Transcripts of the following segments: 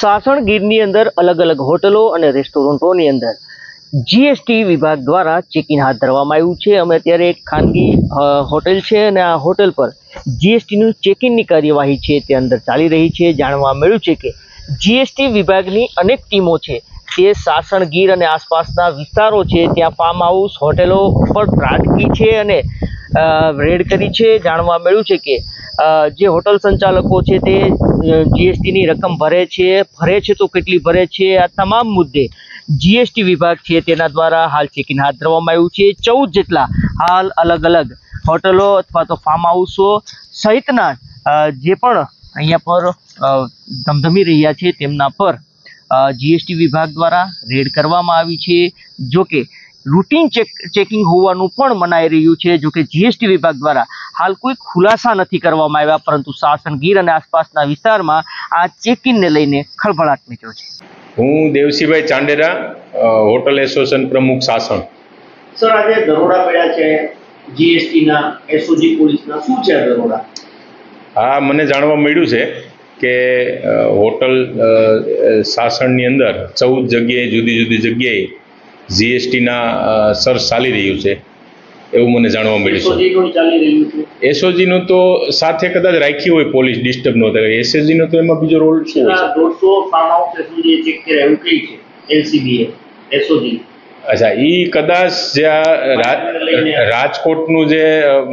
સાસણ ગીરની અંદર અલગ અલગ હોટલો અને રેસ્ટોરન્ટોની અંદર જીએસટી વિભાગ દ્વારા ચેકિંગ હાથ ધરવામાં આવ્યું છે। અમે અત્યારે એક ખાનગી હોટેલ છે અને આ હોટેલ પર જીએસટીનું ચેકિંગની કાર્યવાહી છે તે અંદર ચાલી રહી છે। જાણવા મળ્યું છે કે જીએસટી વિભાગની અનેક ટીમો છે તે સાસણ ગીર અને આસપાસના વિસ્તારો છે ત્યાં ફાર્મ હાઉસ હોટેલો ઉપર ત્રાટકી છે અને રેડ કરી છે। જાણવા મળ્યું છે કે જે હોટલ સંચાલકો છે તે જીએસટીની રકમ ભરે છે તો કેટલી ભરે છે આ તમામ મુદ્દે જીએસટી વિભાગ છે તેના દ્વારા હાલ ચેકિંગ હાથ ધરવામાં આવ્યું છે। 14 જેટલા હાલ અલગ અલગ હોટલો અથવા તો ફાર્મ હાઉસો સહિતના જે પણ અહીંયા પર ધમધમી રહ્યા છે તેમના પર જીએસટી વિભાગ દ્વારા રેડ કરવામાં આવી છે। જો કે રૂટીન ચેકિંગ હોવાનું પણ મનાઈ રહ્યું છે। જો કે જીએસટી વિભાગ દ્વારા હાલ કોઈ ખુલાસા નથી કરવામાં આવ્યા, પરંતુ સાસણ ગીર અને આસપાસના વિસ્તારમાં આ ચેકિંગને લઈને ખળભળાટ મચ્યો છે। હું દેવસીભાઈ ચાંડેરા, હોટલ એસોસિએશન પ્રમુખ સાસણ। સર, આજે દરોડા પડ્યા છે જીએસટીના, એસઓજી પોલીસના, શું છે આ દરોડા? હા, મને જાણવા મળ્યું છે કે હોટલ સાસણની અંદર 14 જગ્યાએ જુદી જુદી જગ્યાએ જીએસટીના સર્ચ ચાલી રહ્યું છે એવું મને જાણવા મળ્યું છે। એસઓજીનું તો સાથે કદાચ રાખ્યું હોય પોલીસ ડિસ્ટર્બ ન થાય, એસઓજીનો તો એમાં બીજો રોલ શું હોય? 150 ફાર્મ હાઉસ એસઓજી ચેક કર્યા એવું કહી છે એલસીબીએ એસઓજી। અચ્છા, એ કદાચ જે રાજકોટનું જે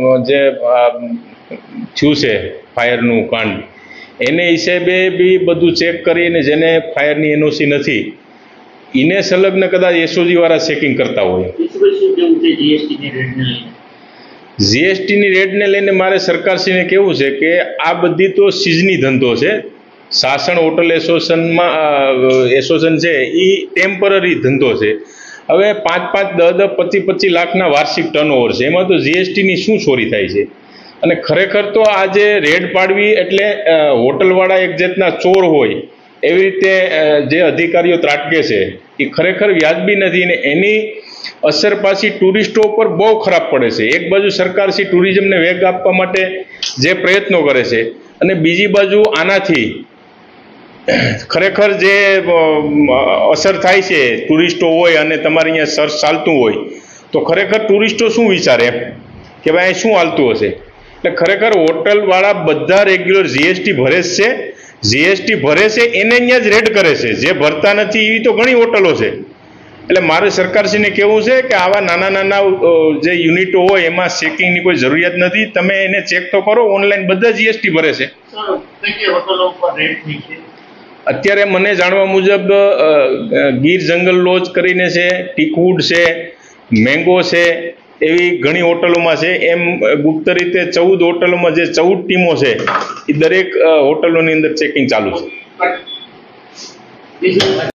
થયું છે ફાયરનું કાંડ એને હિસાબે બી બધું ચેક કરીને જેને ફાયરની એનઓસી નથી એને સંલગ્ન કદાચ એસઓજી વાળા ચેકિંગ કરતા હોય। જીએસટીની રેડને લઈને મારે સરકારશ્રીને કહેવું છે કે આ બધી તો સિઝની ધંધો છે। સાસણ હોટલ એસોસિએશન છે એ ટેમ્પરરી ધંધો છે। હવે 5-5, 10-10, 25-25 લાખના વાર્ષિક ટર્નઓવર છે, એમાં તો જીએસટીની શું ચોરી થાય છે? અને ખરેખર તો આજે રેડ પાડવી એટલે હોટલવાળા એક જાતના ચોર હોય એવી રીતે જે અધિકારીઓ ત્રાટકે છે એ ખરેખર વ્યાજબી નથી અને એની અસર પાછી ટુરિસ્ટો પર બહુ ખરાબ પડે છે। એક બાજુ સરકાર શ્રી ટુરિઝમને વેગ આપવા માટે જે પ્રયત્નો કરે છે અને બીજી બાજુ આનાથી ખરેખર જે અસર થાય છે ટુરિસ્ટો હોય અને તમારે અહીંયા સર્ચ ચાલતું હોય તો ખરેખર ટુરિસ્ટો શું વિચારે કે ભાઈ શું હાલતું હશે? એટલે ખરેખર હોટલવાળા બધા રેગ્યુલર જીએસટી ભરે છે, જીએસટી ભરે છે એને અહીંયા જ રેડ કરે છે, જે ભરતા નથી એવી તો ઘણી હોટલો છે। એટલે મારે સરકારશ્રીને કહેવું છે કે આવા નાના નાના જે યુનિટો હોય એમાં ચેકિંગની કોઈ જરૂરિયાત નથી, તમે એને ચેક તો કરો, ઓનલાઈન બધા જીએસટી ભરે છે। અત્યારે મને જાણવા મુજબ ગીર જંગલ લોજ કરીને છે, ટીકવુડ છે, મેંગો છે, એવી ઘણી હોટલોમાં છે। એમ ગુપ્ત રીતે 14 હોટલોમાં જે 14 ટીમો છે એ દરેક હોટલોની અંદર ચેકિંગ ચાલુ છે।